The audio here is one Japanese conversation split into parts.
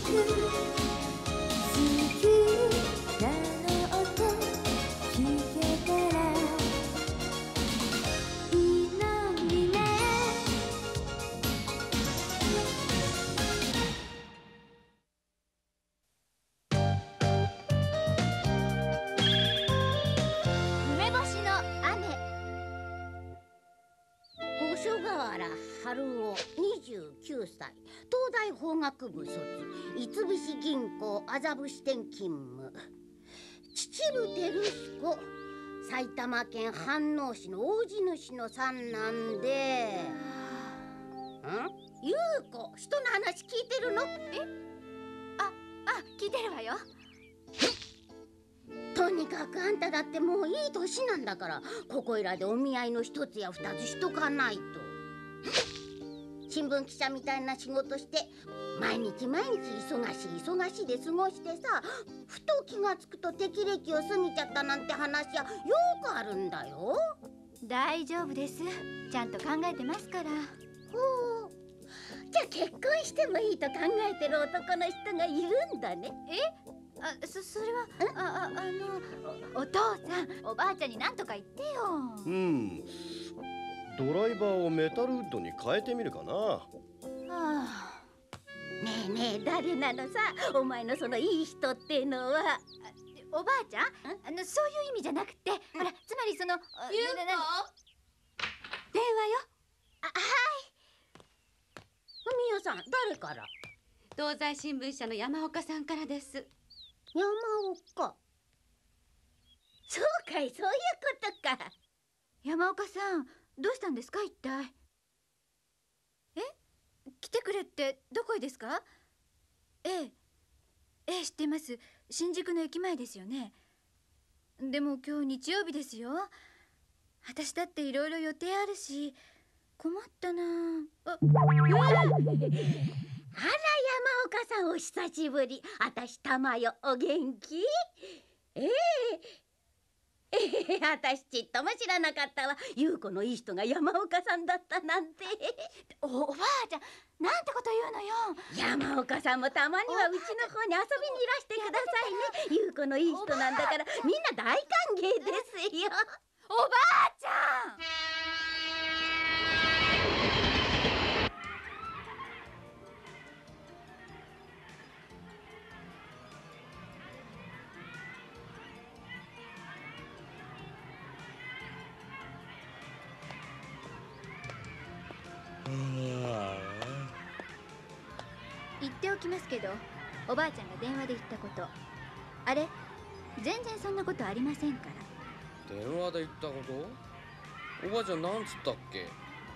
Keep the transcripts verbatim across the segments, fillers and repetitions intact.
学部卒、三菱銀行麻布支店勤務。秩父照彦、埼玉県飯能市の大地主の三男で。ん？優子、人の話聞いてるの？ え？あ、あ、聞いてるわよ。 とにかくあんただってもういい年なんだから、ここいらでお見合いの一つや二つしとかないと。新聞記者みたいな仕事して毎日毎日忙しい忙しいで過ごしてさ、ふと気がつくと適齢期を過ぎちゃったなんて話はよくあるんだよ。 大丈夫です、ちゃんと考えてますから。 ほう、じゃあ結婚してもいいと考えてる男の人がいるんだね。 え？あ、そ、それはあ、あ、あの お, お父さんおばあちゃんに何とか言ってよ。 うん、ドライバーをメタルウッドに変えてみるかな。はあ、ねえねえ、誰なのさ、お前のそのいい人ってのは。 おばあちゃん、あのそういう意味じゃなくて、ほら、つまりそのゆうこ、 電話よ。 あ、はい。文代さん、誰から？ 東西新聞社の山岡さんからです。 山岡。そうかい、そういうことか。 山岡さん、どうしたんですか一体。え？来てくれってどこへですか？ええ、ええ、知ってます。新宿の駅前ですよね。でも今日日曜日ですよ。私だっていろいろ予定あるし困ったなあ。あ、 うわあら、山岡さん、お久しぶり。あたし玉よ、お元気？ええええ、あたしちっとも知らなかったわ。優子のいい人が山岡さんだったなんて。 お、おばあちゃん、なんてこと言うのよ。 山岡さんもたまにはうちの方に遊びにいらしてくださいね。優子のいい人なんだからみんな大歓迎ですよ。 おばあちゃん。言っておきますけど、おばあちゃんが電話で言ったこと、あれ全然そんなことありませんから。 電話で言ったこと？おばあちゃんなんつったっけ？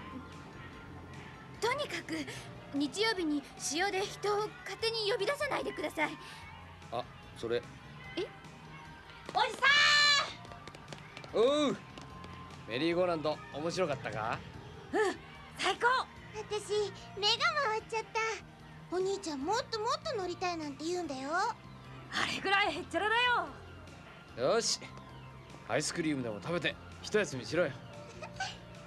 とにかく日曜日に塩で人を勝手に呼び出さないでください。 あ、それ。 え？ おじさおう、メリーゴーランド面白かったか？ うん、最高。 私目が回っちゃった。お兄ちゃんもっともっと乗りたいなんて言うんだよ。 あれぐらいへっちゃらだよ。よし、アイスクリームでも食べて一休みしろよ。 ありがと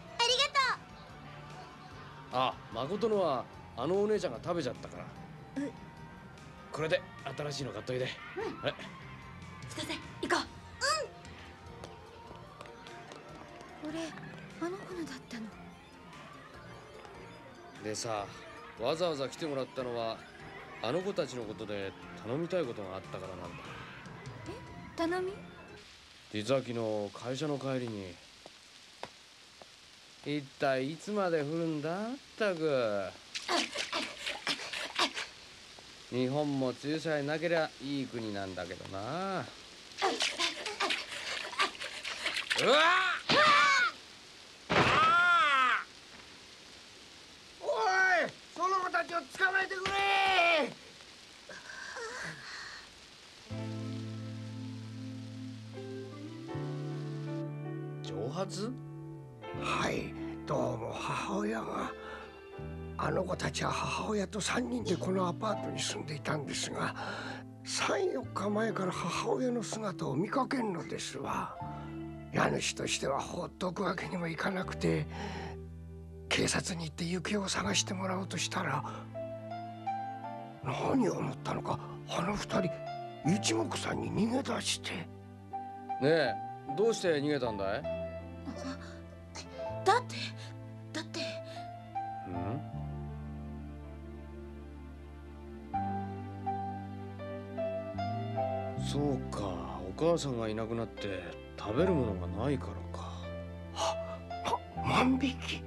う。あ、誠のはあのお姉ちゃんが食べちゃったから。これで新しいの買っといて。うん。あれ、 二瀬行こう。これあの子のだったのでさ、わざわざ来てもらったのはあの子たちのことで頼みたいことがあったからなんだ。 え？頼み？ 実は昨日会社の帰りに、一体いつまで降るんだったく。日本も梅雨さえなけりゃいい国なんだけどな。うわっ！ 捕まえてくれ。 蒸発？ はい、どうも母親が。あの子たちは母親とさんにんでこのアパートに住んでいたんですが、さん、よっかまえから母親の姿を見かけんのですわ。家主としては放っておくわけにもいかなくて、警察に行って行方を探してもらおうとしたら、 何を思ったのか、あの二人一目散に逃げ出して。 ねえ、どうして逃げたんだい？ だってだってんそうか、お母さんがいなくなって食べるものがないからか。 は、ま、万引き。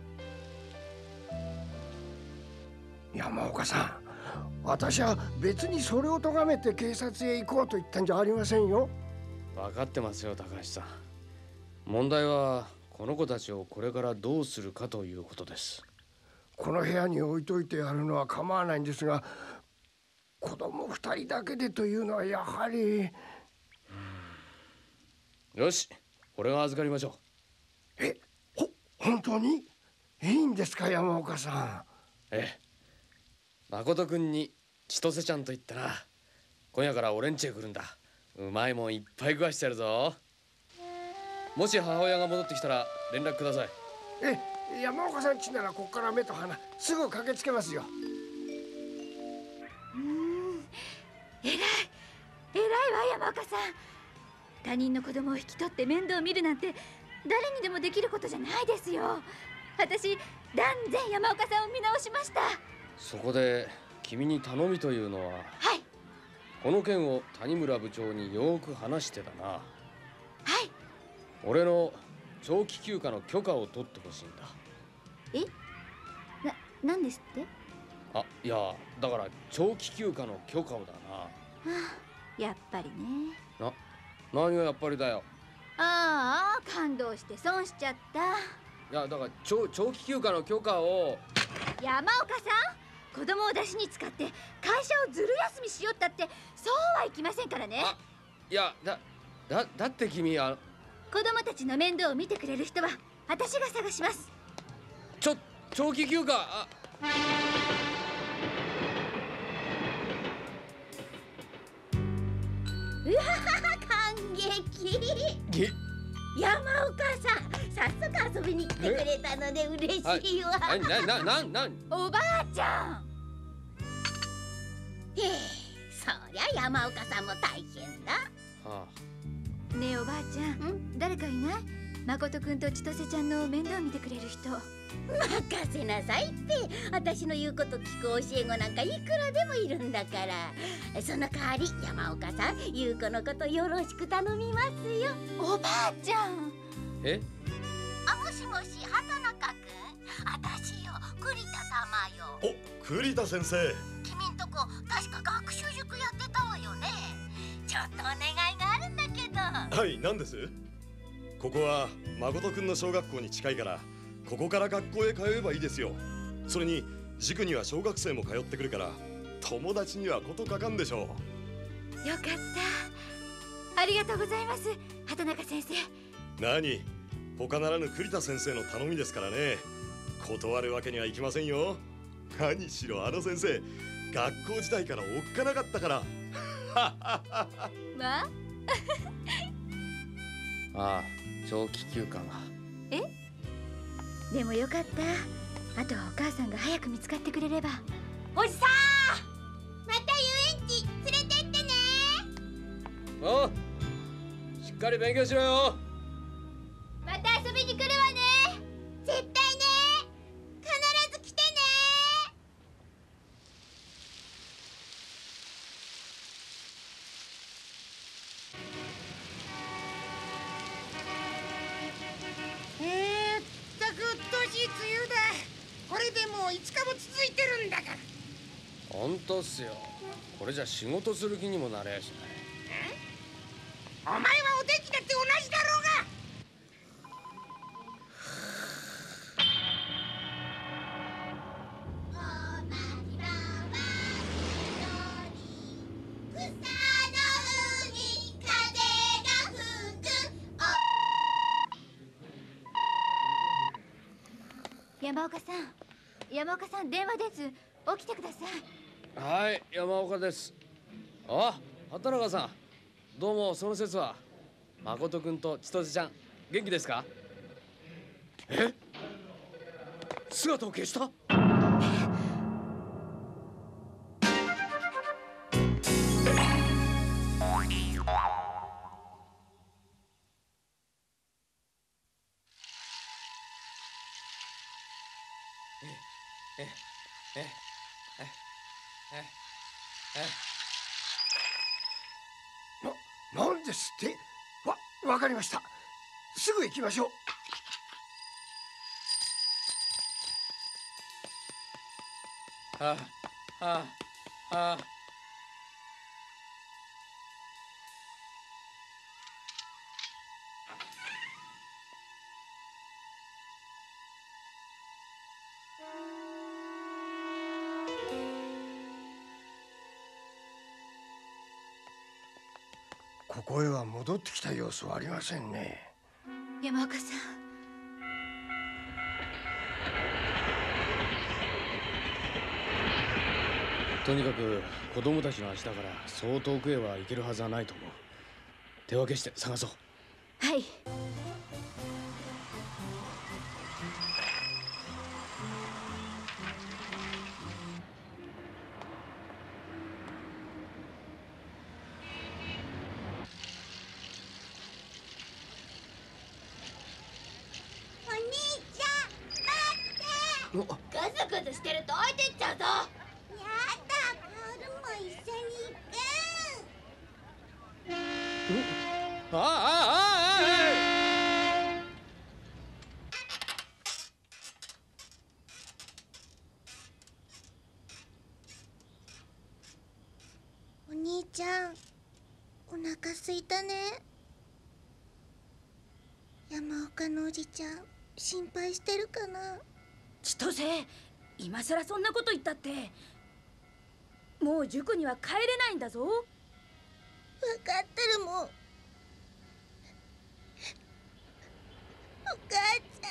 山岡さん、私は別にそれを咎めて警察へ行こうと言ったんじゃありませんよ。 分かってますよ、高橋さん。問題はこの子たちをこれからどうするかということです。 この部屋に置いといてやるのは構わないんですが、子供二人だけでというのはやはり。 よし、俺が預かりましょう。え、ほ、本当にいいんですか、山岡さん。 ええ、誠くんに千歳ちゃんと言ったら今夜から俺ん家へ来るんだ。うまいもんいっぱい食わしてやるぞ。もし母親が戻ってきたら連絡ください。 え、山岡さん家ならここから目と鼻すぐ駆けつけますよ。 うーん、偉い偉いわ山岡さん。他人の子供を引き取って面倒を見るなんて誰にでもできることじゃないですよ。私断然山岡さんを見直しました。 そこで君に頼みというのは。 はい。 この件を谷村部長によく話してだな。 はい。 俺の長期休暇の許可を取ってほしいんだ。 え、な、なんですって？ あ、いや、だから長期休暇の許可をだな。はあ、やっぱりね。 な、何がやっぱりだよ。 ああ、感動して損しちゃった。 いや、だから長、長期休暇の許可を。 山岡さん、子供を出しに使って会社をずる休みしよったってそうはいきませんからね。 あ、いや、だ、だ、だって君は子供たちの面倒を見てくれる人は私が探します。 ちょ、長期休暇。あ、 うわ感激。 げ山岡さん、早速遊びに来てくれたので嬉しいわ。 な、な、な、な、な、 おばあちゃん。 へえ、そりゃ山岡さんも大変だ。 はあ、ねえおばあちゃん、誰かいない？誠くんと千歳ちゃんの面倒見てくれる人。 任せなさいって。私の言うこと聞く教え子なんかいくらでもいるんだから。その代わり山岡さん、優子のことよろしく頼みますよ。 おばあちゃん。 え？ あ、もしもし、畑中くん。私よ、栗田様よ。 お、栗田先生。 君んとこ確か学習塾やってたわよね。ちょっとお願いがあるんだけど。 はい、何です？ここは誠くんの小学校に近いからここから学校へ通えばいいですよ。それに塾には小学生も通ってくるから友達にはことかかんでしょう。よかった。ありがとうございます、畑中先生。 何、他ならぬ栗田先生の頼みですからね。断るわけにはいきませんよ。何しろあの先生学校時代からおっかなかったから。 まあああ、長期休暇が。 え？でもよかった。あとはお母さんが早く見つかってくれれば。 おじさん、また遊園地連れてってね。 おう、しっかり勉強しろよ。 また遊びに来るわね。絶対ね。必ず来てね。 えーったくうっとうしい梅雨だ。これでもういつかも続いてるんだから。 ほんとっすよ。これじゃ仕事する気にもなれやしない。 お前はお天気だって同じだろうが。 山岡さん、山岡さん、電話です。起きてください。 はい、山岡です。あ、畑中さん、どうもその節は。誠くんと千歳ちゃん、元気ですか？え？姿を消した？ ええええな、なんですって。わ、わかりました。すぐ行きましょう。 はあはあはあ。 ここへは戻ってきた様子はありませんね。 山岡さん、 とにかく子供たちの足だからそう遠くへは行けるはずはないと思う。手分けして探そう。 はい。 ガサガサしてると置いてっちゃうぞ。やだ、カオルも一緒に行く。 あああああお兄ちゃん、お腹すいたね。山岡のおじちゃん、心配してるかな。 千歳、今さらそんなこと言ったって、もう塾には帰れないんだぞ。分かってるもん。お母ち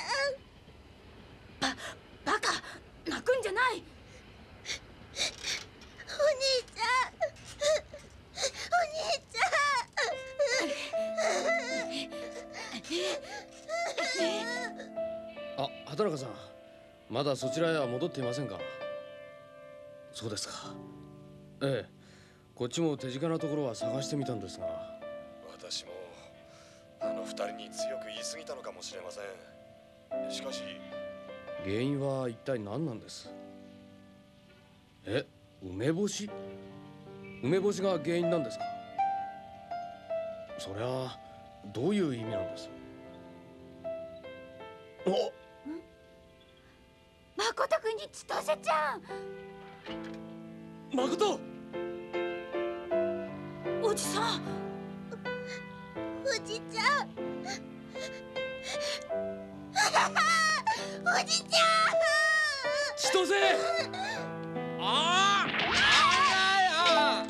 ゃん。ば、バカ、泣くんじゃない。 お兄ちゃん、お兄ちあ。あ、畑中さん、まだそちらへは戻っていませんか。そうですか。ええ、こっちも手近なところは探してみたんですが。 私もあの二人に強く言い過ぎたのかもしれません。しかし原因は一体何なんです。え、梅干し？梅干しが原因なんですか。そりゃどういう意味なんです。お、 誠くんに千歳ちゃん。 誠、 おじさん。 おじちゃん。おじちゃん。 千歳。ああ。ああ。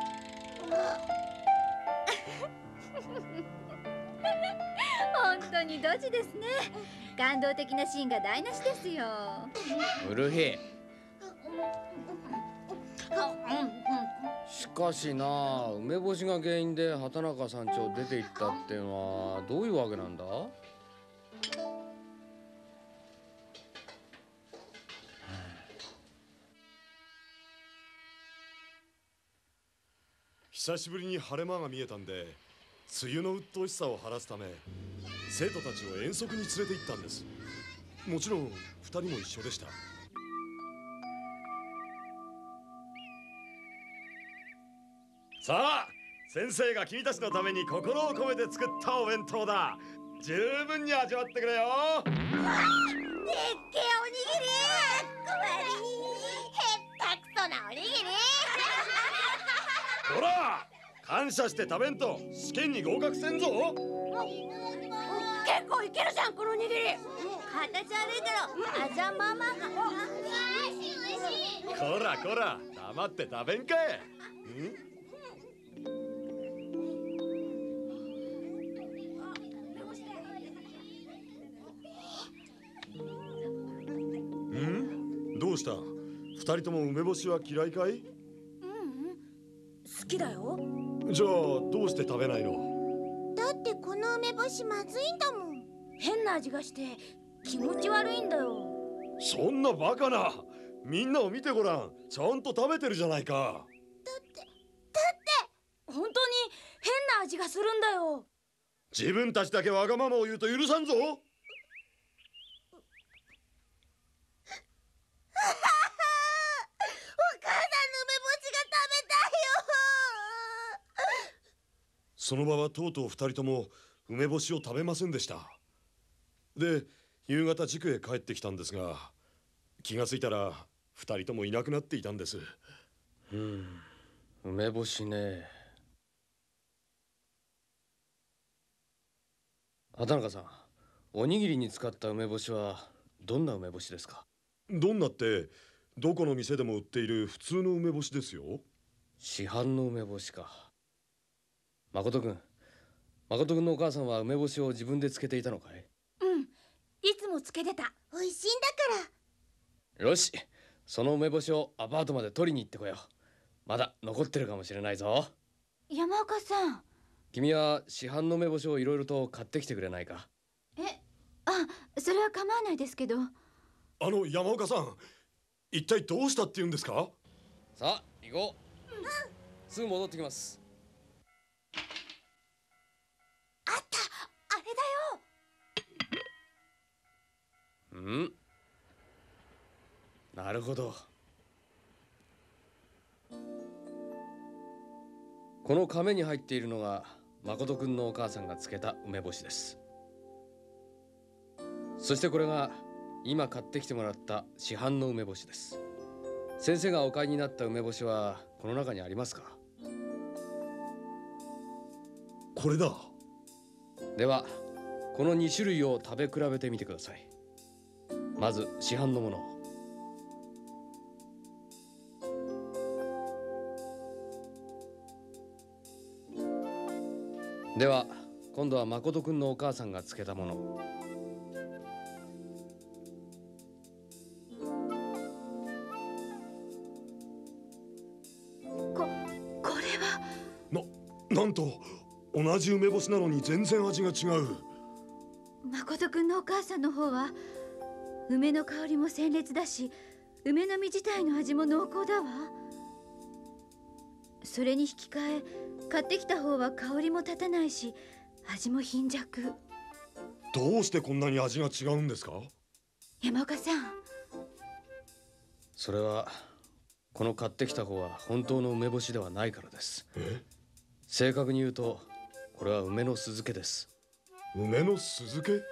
本当にドジですね。感動的なシーンが台無しですよ。 うるひ。しかしな、梅干しが原因で畑中山頂出て行ったっていうのはどういうわけなんだ。 久しぶりに晴れ間が見えたんで、梅雨の鬱陶しさを晴らすため生徒たちを遠足に連れて行ったんです。もちろんふたりも一緒でした。さあ、先生が君たちのために心を込めて作ったお弁当だ。十分に味わってくれよ。 でっけえおにぎり。かわいい。へったくそなおにぎり。 ほら、感謝して食べんと試験に合格せんぞ。 結構いけるじゃん、このおにぎり。形悪いけど味はまあまあか。 おいしいおいしい。 こらこら、黙って食べんかい。んん？どうした？二人とも梅干しは嫌いかい？ ううん、好きだよ。 じゃあどうして食べないの？ だってこの梅干しまずいんだもん。 変な味がして気持ち悪いんだよ。 そんなバカな。みんなを見てごらん。ちゃんと食べてるじゃないか。 だってだって本当に変な味がするんだよ。 自分たちだけわがままを言うと許さんぞ。 その場はとうとう二人とも梅干しを食べませんでした。で夕方塾へ帰ってきたんですが、気がついたら二人ともいなくなっていたんです。 うん、梅干しね。畑中さん、おにぎりに使った梅干しはどんな梅干しですか？ どんなってどこの店でも売っている普通の梅干しですよ。 市販の梅干しか。誠君、誠君のお母さんは梅干しを自分で漬けていたのかい？ うん、いつもつけてた。美味しいんだから。 よし、その梅干しをアパートまで取りに行ってこよう。まだ残ってるかもしれないぞ。 山岡さん。 君は市販の梅干しをいろいろと買ってきてくれないか？ え、あ、それは構わないですけど。 あの山岡さん、一体どうしたって言うんですか？ さあ行こう。うん、すぐ戻ってきます。 あった、あれだよ。 うん、なるほど。この亀に入っているのが誠くんのお母さんが漬けた梅干しです。そしてこれが今買ってきてもらった市販の梅干しです。先生がお買いになった梅干しはこの中にありますか？ これだ。 ではこのに種類を食べ比べてみてください。まず市販のものを。では今度は誠くんのお母さんが漬けたもの。 こ、これはな、なんと同じ梅干しなのに全然味が違う。 誠くんのお母さんの方は梅の香りも鮮烈だし、梅の実自体の味も濃厚だわ。それに引き換え買ってきた方は香りも立たないし、味も貧弱。 どうしてこんなに味が違うんですか？ 山岡さん。 それはこの買ってきた方は本当の梅干しではないからです。 え？ 正確に言うとこれは梅の酢漬けです。 梅の酢漬け？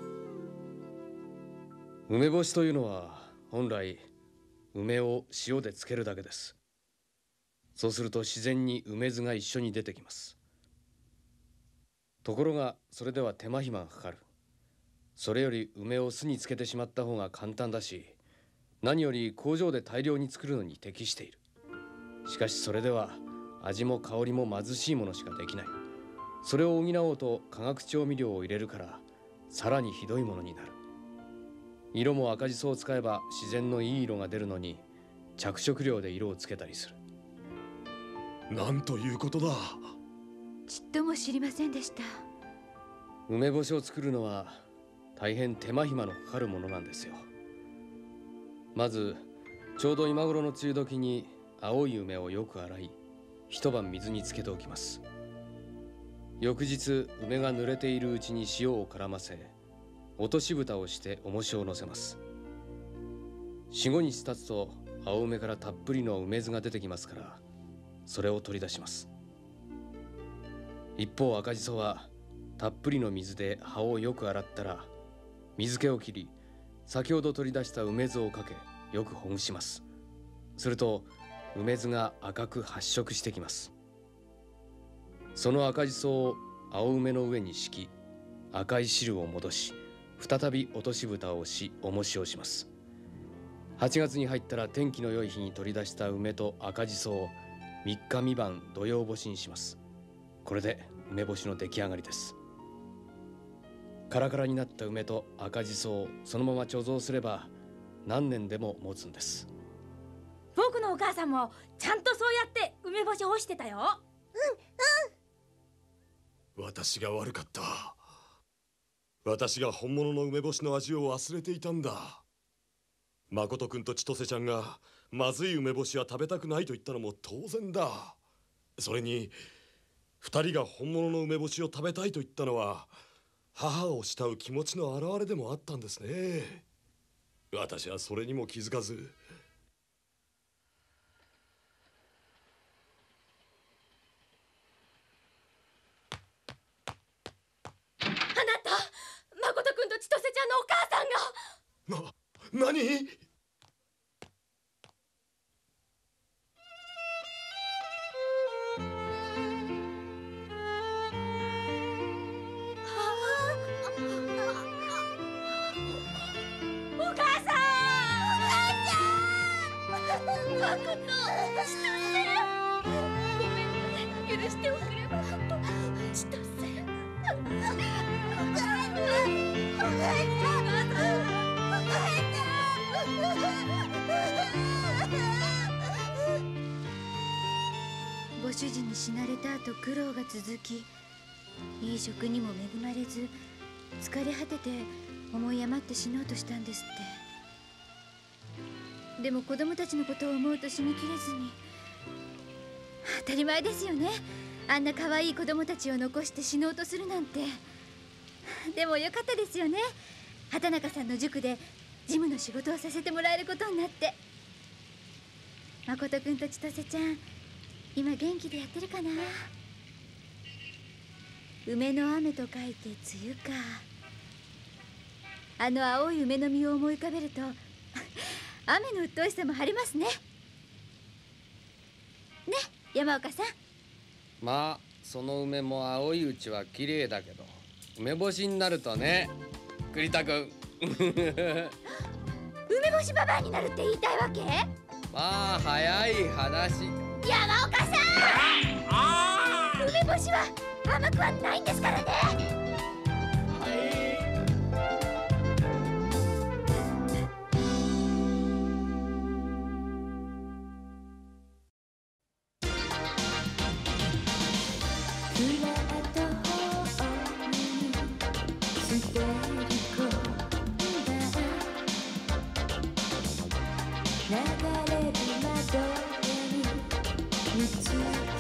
梅干しというのは本来梅を塩で漬けるだけです。そうすると自然に梅酢が一緒に出てきます。ところがそれでは手間暇がかかる。それより梅を酢に漬けてしまった方が簡単だし、何より工場で大量に作るのに適している。しかしそれでは味も香りも貧しいものしかできない。それを補おうと化学調味料を入れるからさらにひどいものになる。色も赤じそを使えば自然のいい色が出るのに着色料で色をつけたりする。 なんということだ。 ちっとも知りませんでした。 梅干しを作るのは大変手間暇のかかるものなんですよ。まずちょうど今頃の梅雨時に青い梅をよく洗い一晩水につけておきます。翌日梅が濡れているうちに塩を絡ませ落とし蓋をして重しを乗せます。よん、ごにち経つと青梅からたっぷりの梅酢が出てきますから、それを取り出します。一方赤じそはたっぷりの水で葉をよく洗ったら水気を切り、先ほど取り出した梅酢をかけよくほぐします。すると梅酢が赤く発色してきます。その赤じそを青梅の上に敷き、赤い汁を戻し再び落とし蓋をし重しをします。はちがつに入ったら天気の良い日に取り出した梅と赤じそをみっかみばん土曜干しにします。これで梅干しの出来上がりです。カラカラになった梅と赤じそをそのまま貯蔵すれば何年でも持つんです。 僕のお母さんもちゃんとそうやって梅干しを干してたよ。 うんうん。私が悪かった。私が本物の梅干しの味を忘れていたんだ。誠くんと千歳ちゃんがまずい梅干しは食べたくないと言ったのも当然だ。それに二人が本物の梅干しを食べたいと言ったのは母を慕う気持ちの表れでもあったんですね。私はそれにも気づかず。 お母さん、お母ちゃん、マコト、千歳、ごめんね、許しておくれマコト、千歳、お母さん、お母さん、お母ちゃん。 ご主人に死なれた後苦労が続き、いい食にも恵まれず疲れ果てて思い余って死のうとしたんですって。でも子供たちのことを思うと死にきれずに。当たり前ですよね、あんな可愛い子供たちを残して死のうとするなんて。でもよかったですよね、畑中さんの塾で事務の仕事をさせてもらえることになって。誠くんと千歳ちゃん、今元気でやってるかな。梅の雨と書いて梅雨か。あの青い梅の実を思い浮かべると雨の鬱陶しさも晴れますね。ね、山岡さん。 まあその梅も青いうちは綺麗だけど、梅干しになるとね、栗田君梅干しババアになるって言いたいわけ？ まあ早い話。 山岡さん、梅干しは甘くはないんですからね。 流れる窓辺に見つ